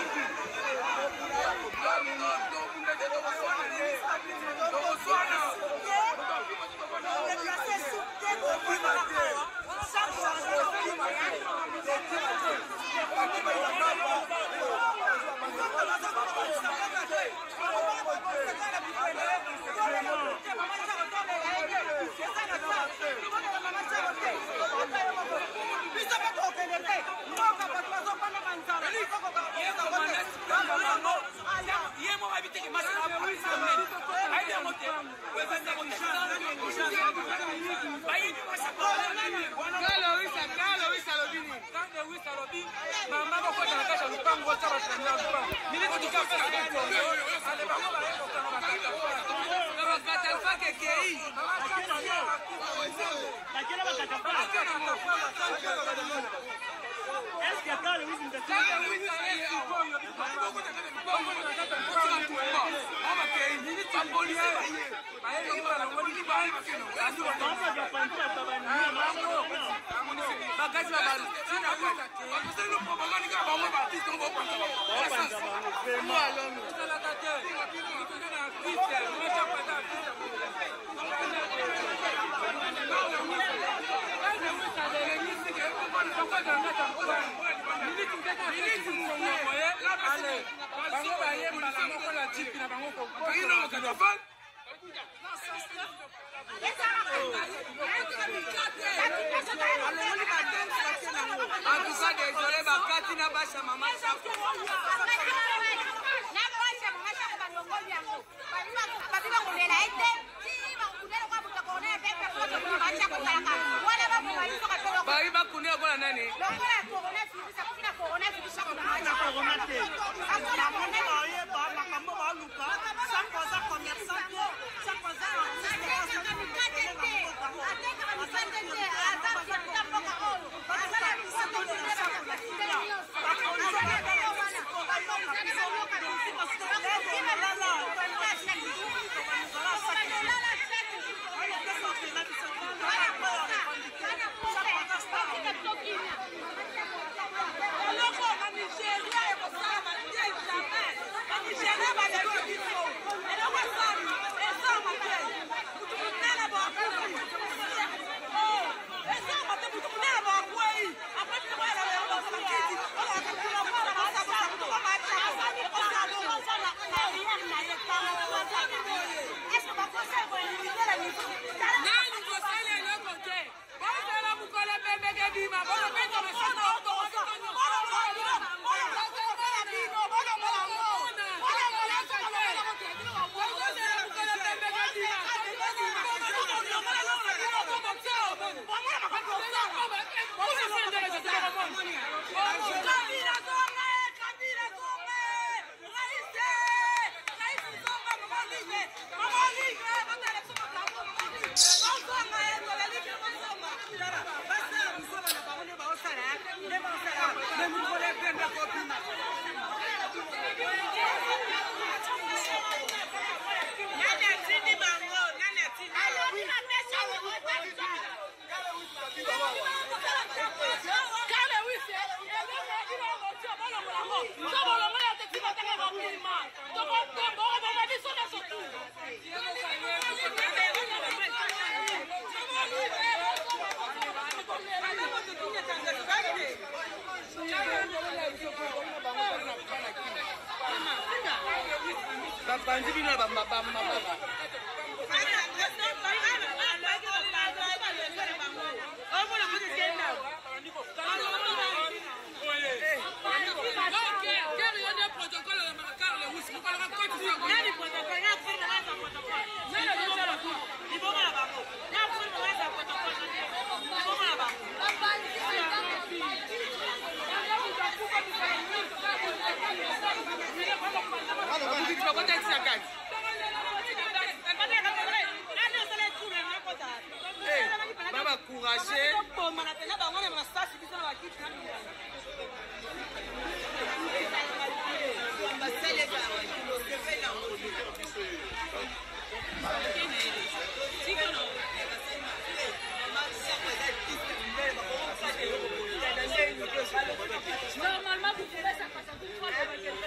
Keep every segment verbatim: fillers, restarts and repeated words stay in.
Normalement, vous pouvez ça passe à tout le monde.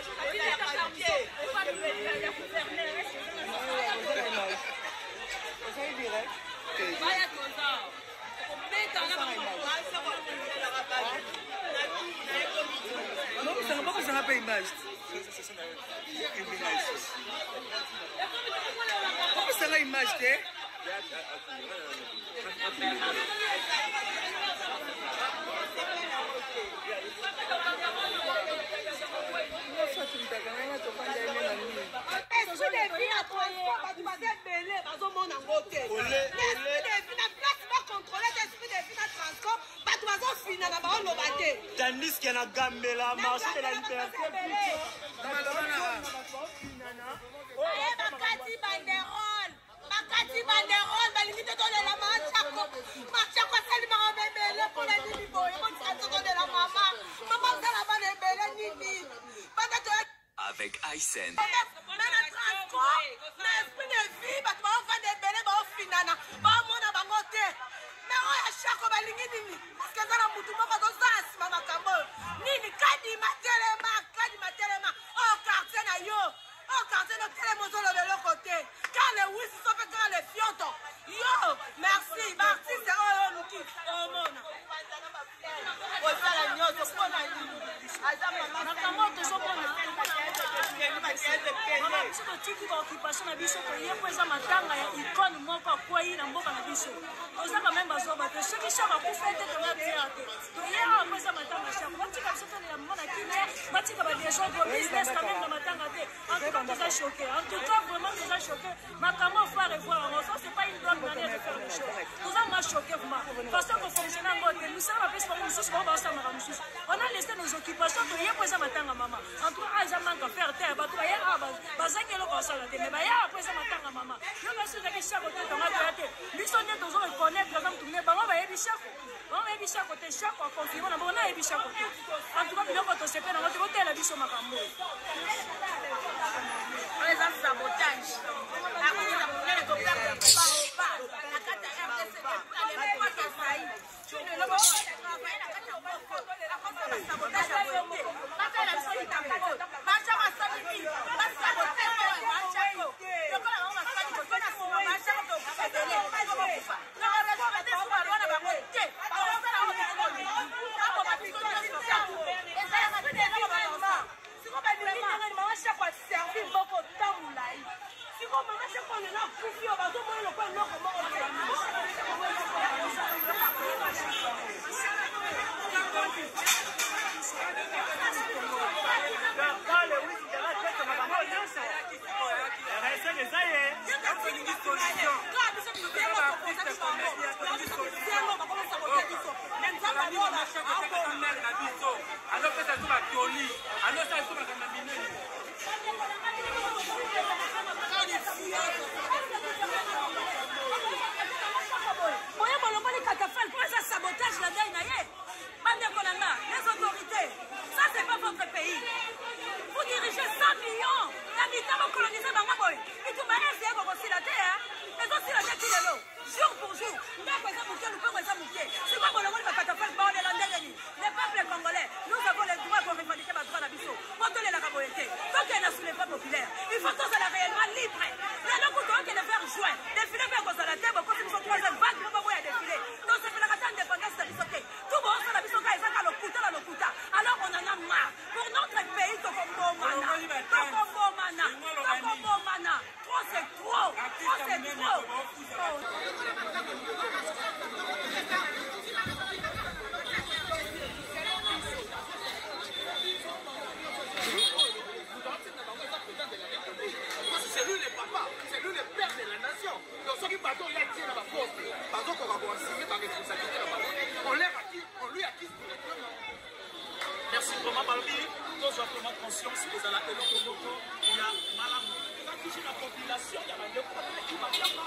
n'a pas image. Pourquoi ça n'a image, t'es? Tandis qu'il y a un gambela, marché de la liberté. Makati banderole balimite to de la machako machako sali ma bebele pour les nibi boye mon santo de la mama mama sala ba de bele nini bata to avec Aysen na na transport na esprit de vie ba to fa de bele ba finana ba mona bango te mais o ya chako balingi nini parce que ça na mutu moko to sas mama kambo nini kadi matelema kadi matelema o quartier na yo o quartier no tele mo solo de l'autre côté car les oui sont fait car les fioto yo merci merci c'est oh luki oh mona o sala nyoto pona nini azama na kamoto so pona mama biso to tiki ba occupation na biso to ye kweza matanga ya icône moko kwa yi na mboka na biso oza quand même bazo ba te soki shaka ku fete to na théâtre to ye a kweza matanga shaka batika biso to ya mona kine batika ba des gens de business quand même na matanga te en tout cas déjà choqué en tout cas vraiment déjà choqué makamo faut revoir ça c'est pas une bonne manière de faire les choses nous avons choqué vraiment façon que fonctionner en mode nous savons pas ce qu'on nous on va ça on a laissé nos occupations to ye kweza matanga mama en tout cas ça manque à faire terre ba to ya aba bazangelo ko sala te mais ba ya kweza matanga mama yo ba se que chaque côté dans la tête biso ne tozo reconnaître comme tout ne ba ba yebi chaque on yebi chaque côté chaque fois confirmer na bona yebi chaque côté en tout cas biloko to se pe na ngote côté la biso makambo les gens sabotage la cause de monnaie de perdre pas pas la carte R D C allez pas que ça y tu ne le vois travailler la carte au boko la cause de sabotage à côté pas faire la solide à côté marcha ma solide pas saboter marcha ko yo ko la ma solide ko na sima marcha ko to ka dele ko kufa na respecte ko ba wana ba ngote ba ko sala ko ko na ko ba biso na sia eza ya mabede ko ba mama siko ba ni ni mama sha kwa servir boko tamulai siko mama sha kwa na kufi ba zo mo lo ko no ko mo sabotage la daille naie bande kolanga les autorités ça c'est pas votre pays vous dirigez cent millions d'habitants vous colonisez bango boy et tout ba essayer ko kosila te hein mais aussi la tête lelo jour pour jour ndako eza muke lupango eza muke c'est pas bolongo ba katafal ba on landele ni les peuples congolais nous avons le droit de revendiquer ma droit na biso poto le la kaboyete donc il y a sous les pas populaires il faut tous aller réellement libre mais donc on doit que le faire jouer défiler pas comme ça la tête beaucoup de fois troisième vague pour pas défiler donc c'est la carte indépendance de biso tout bon ça la biso ka eza ka lokuta la lokuta alors on en a marre pour notre pays to kombo mana to kombo mana to kombo mana trop c'est trop trop c'est trop c'est lui le papa, c'est lui le père de la nation. Donc ceux qui partent, il y a qui dans la poste. Par exemple, on va voir signer par responsabilité là-bas. On leur acquis, on lui acquise directement. Merci vraiment Balbi. Nous avons vraiment conscience que dans la télé, il y a malade. Quand tu la population, il y a des problèmes qui vont bien.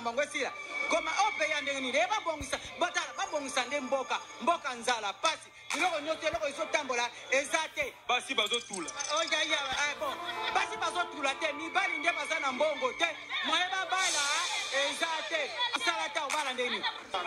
Goma ope ya ndenge ni leba bongisa batala babongisa nde mboka mboka nzala pasi biloko nyonso eloko ezotambola eza te basi bazotula oyaya bon basi bazotula te mibali nde baza na mbongo te moye babala eza te asala ta obala ndeni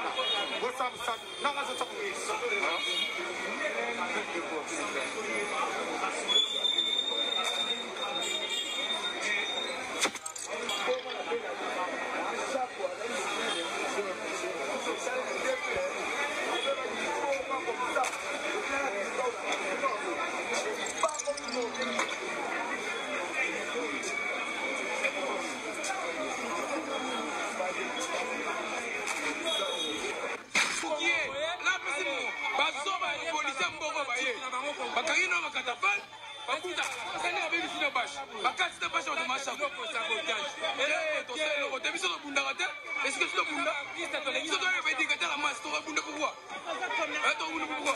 bakangino bakatafal bakuta asani abebi sino bash bakati sino bash wa masha ko sabotage eh to selo ko te biso to bunda kate est-ce que to bunda biso to e bedi kate la mas to bunda pourquoi eh to bunda pourquoi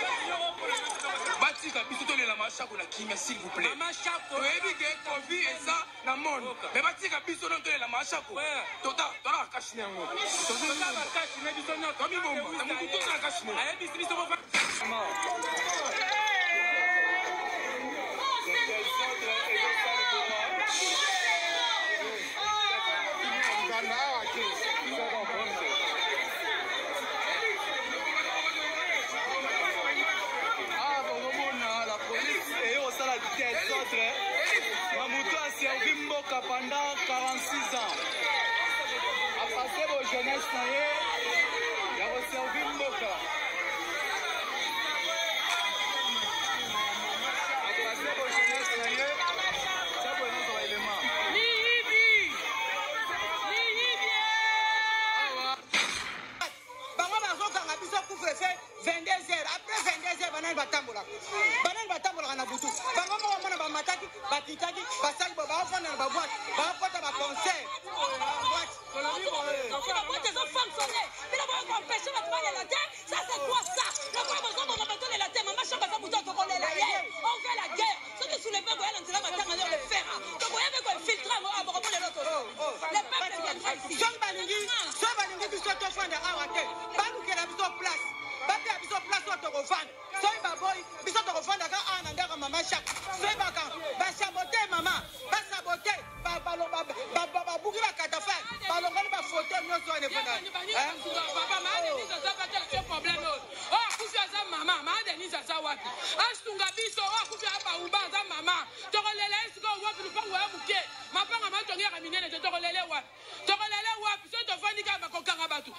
batika biso to la masha ko la kimia s'il vous plaît masha ko ebi ke covid et ça na monde mais batika biso non to la masha ko to ta to la kashine ngo to ta ba kashine biso non to mi bombo na mu to na kashine aye biso biso ba pendant quarante-six ans. A passé vos jeunesse, il a servi Mboka. A passé vos jeunesse, c'est bon, notre élément. Libi! Libi! Bango bazoka na biso couvre-feu vingt-deux heures. Après vingt-deux heures, banani batambola. Banani batambola na butu. Bango mo mona ba mataki, bakitaki, basali ba bafana na ba boîte. Bafata ba concert. Ça c'est quoi ça? La voix besoin de remettre la terre, maman chamba ça bouton pour la guerre. On fait la guerre. Ceux qui soulèvent le voyage, on va attendre le fer. Donc vous avez quoi filtrer à bord de l'autre. Les peuples viendront ici. Jean Balingi, Jean Balingi du soto fond de Awate. Banou qui est la biso place. Babi a biso place au Torofan. Soy baboy, biso Torofan daga an andara maman chak. Soy bakan, ba saboter maman, ba saboter, ba ba ba ba ba ba buki ba katafa. Ba longali ba photo nyoso ne fona. Hein? Papa ma de ni ça va te problème. Oh, kufi za mama, ma de ni ça wapi. Astunga biso, oh kufi aba uba za mama. Tokolele siko wapi lu pa wa buke. Mapanga ma tongi ya minene to tokolele wapi. Tokolele wapi, so to fani ka ba kokanga batu.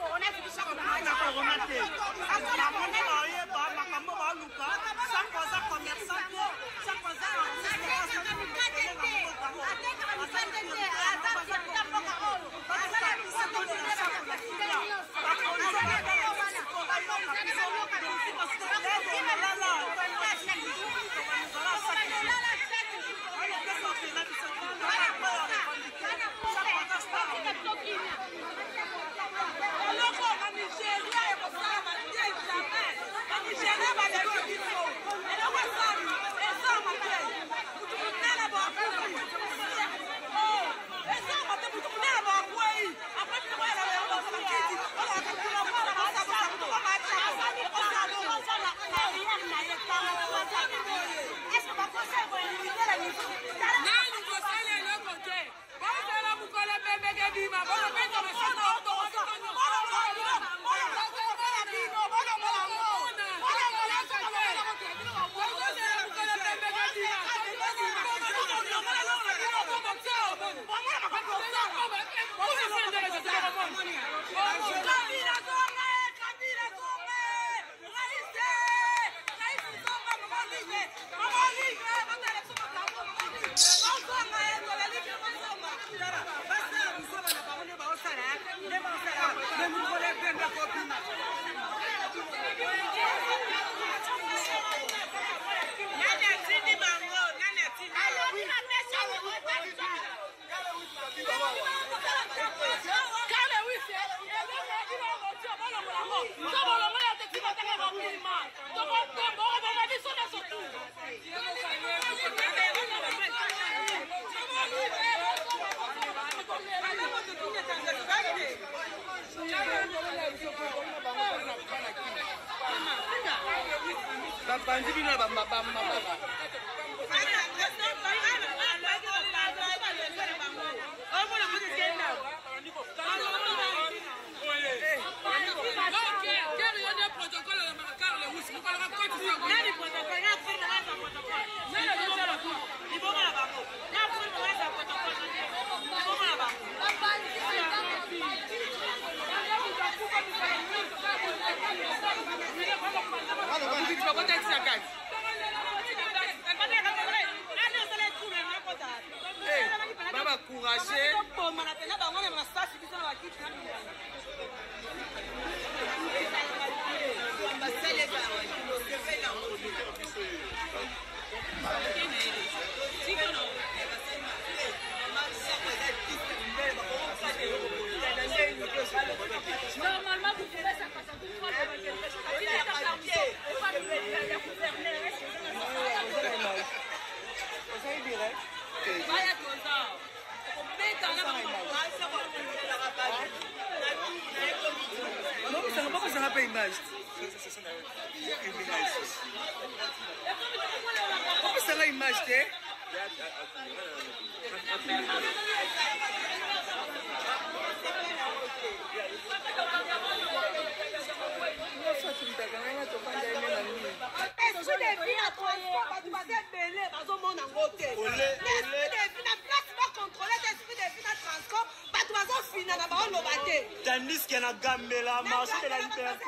Tandis qu'il y a un gambela, marché de la liberté.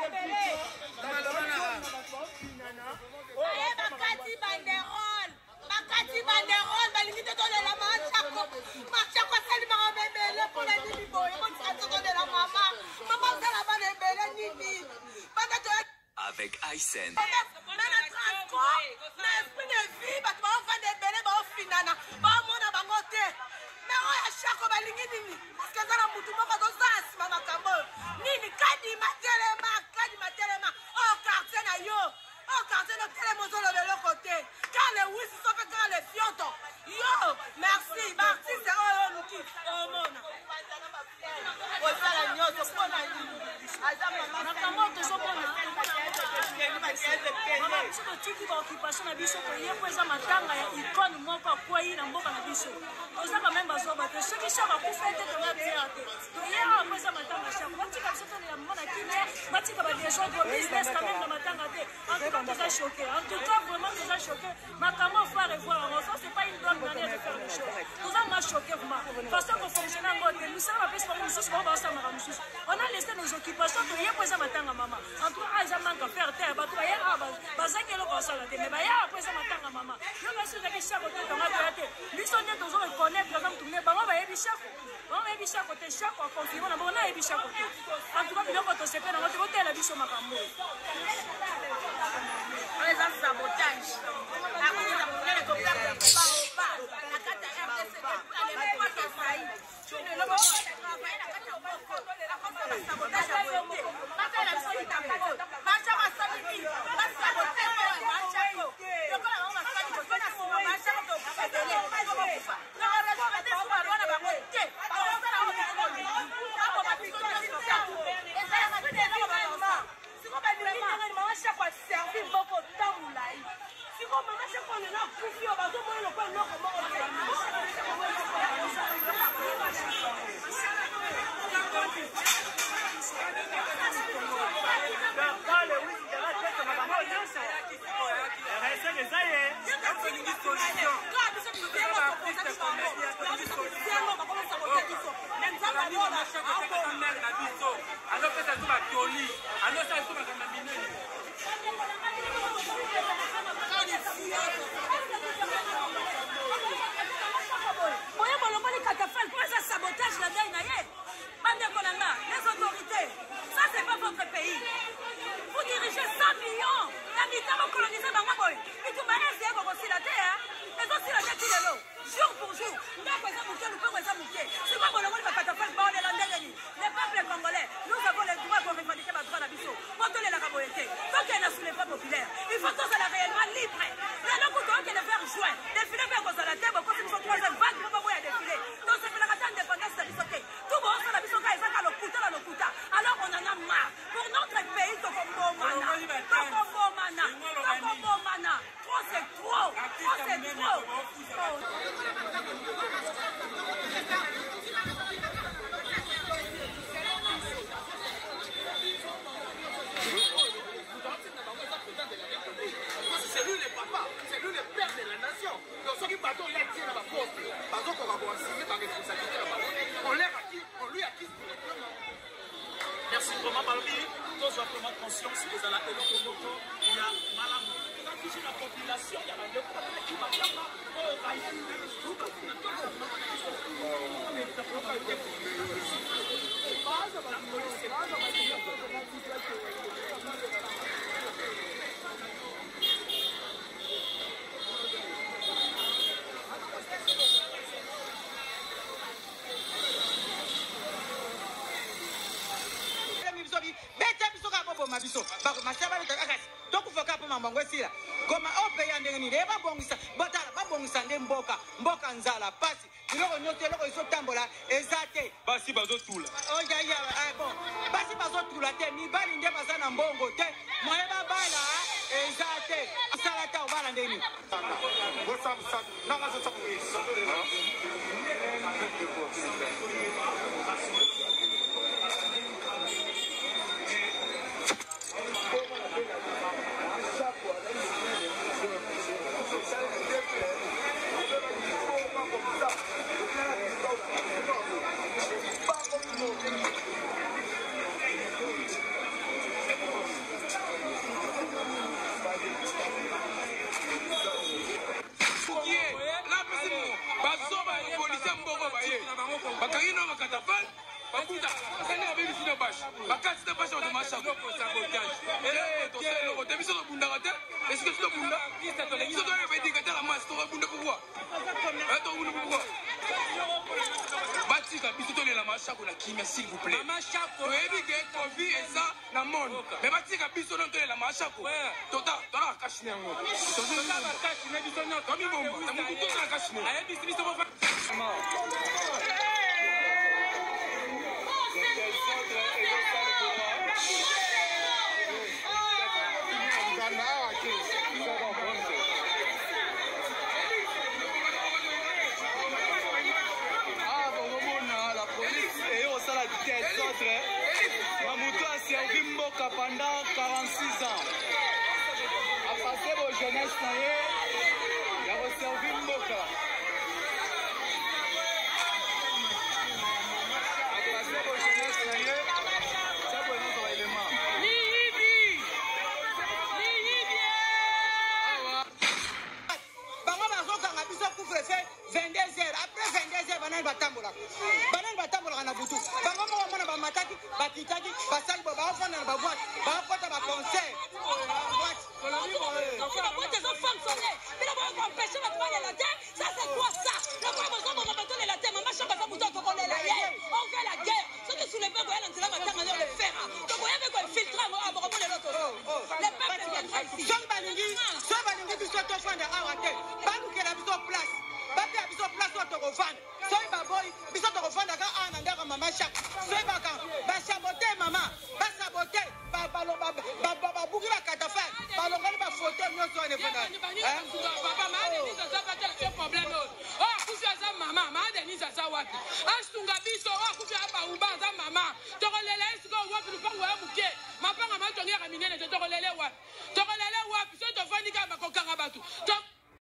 Makati banderole, Makati banderole, balingi te donner la machako, machako sali ma bébé pour la nuit boy, on s'est donné la maman, maman ça la bonne bébé nini, avec Aysen. Mais la transport, l'esprit de vie, bah tu vas faire des bébés, bah au finana, bah mon abangote. Mais on a chaque balingi nini, parce que ça la mutu moko do sas mama kambo, nini kadi matelema, kadi matelema, oh quartier na yo. Oh, quand c'est le télémozo de l'autre côté. Quand les oui, sont fait quand les fiotos. Yo, merci, merci, c'est eux, nous qui. Oh, mon. Oh, ça, la nuit, c'est pas la nuit. occupation na biso koye ko eza matanga ya icône moko akwei na mboka na biso toza quand même bazoba te soki shaka kufete tonga tia te toye awa ko eza matanga shaka batika biso tone ya mona kine batika ba déjà gros business quand même na matanga te en tout cas toza choqué en tout cas vraiment toza choqué. Ma caméra, il faut revoir. Ça, c'est pas une bonne manière de faire les choses. Nous avons choqué vraiment. Façon qu'on fonctionne en mode, nous sommes appelés par nous, on a laissé nos occupations. Il y a pas matanga maman. En tout cas, ils ont manqué à faire terre. Bah, toi, il y a bazin qui est là pour ça. Mais bah, il y a après ça matanga maman. Je vais essayer de chaque côté dans la tête. Lui, son nez, nous allons connaître, par exemple, tourner. Bah, on va y aller chaque. On va y aller chaque côté, chaque fois confirmé. On va y aller chaque côté. En tout cas, il y a pas de secret dans notre côté. La vie sur ma caméra. On les a sabotage. La commune a pris les copains de pas au pas. La carte à R D C, elle est pas de failli. Tu ne le vois pas. La carte à Boko. La carte à sabotage à Boko. La carte à solide à Boko. Marcha à solide. La sabotage à Marcha. Le coup, la maman a fait du côté à son marcha. Le coup, c'est de l'air. Le coup, c'est de l'air. Le coup, c'est de l'air. Le coup, c'est de Merci vraiment, Balbi. Tous ont vraiment conscience que dans la Eloko, il y a malade. Quand tu dis la population, il y a un département qui va faire mal. mabiso bako masaba akasi tokufoka po mambango sila goma ope ya ndenge ni leba bongisa botala babongisa nde mboka mboka nzala pasi biloko nyote loko iso tambola ezate basi bazotula oya ya ah bon basi bazotula te mibali nde bazana mbongo te moyeba bala ezate asala ta obala ndeni bosamsa nanga zo takuisa s'il vous plaît. Maman Chaco, oui, que Covid et ça, na monde. Mais bâti ka biso non tole la Maman Chaco. Tota, tota kashine ngo. Tota ka kashine biso non. Comme bomba. Na mutu tota kashine. Aye biso biso bo fa. Mamoutou a servi Mboka pendant quarante-six ans. A passé vos jeunesse, servir mboka. vingt-deux heures après vingt-deux heures banani batambola banani batambola na butu bango moko mona bamataki bakitaki basali bo baofanda na baboite baokota baconcert boîte ezo fonctionner bino boyo empêche bato balela te ça c'est quoi ça lokola bozoboma bato lela te mama chambre aza butu tokolela ye on fait la guerre soki souleve koya na nzela matanga yo le fera tokoyebe koinfiltre yango abokomolelo to le peuple viendra ici soki balingi soki balingi biso tofanda awa te balukela biso place bapea biso place oyo tokofanda soki baboyi biso tokofandaka awa na ndako mama chak soki baka basabote mama basabote babuki bakatafa balongoli bafoto nyonso wana efandapapa maadenise aza batela problème oyo oyo akufi aza mama maadenise aza wapi asunga biso oyo akufi abauba aza mama tokolela esika wapi lupango ya moke mapanga matongeka minene te tokolela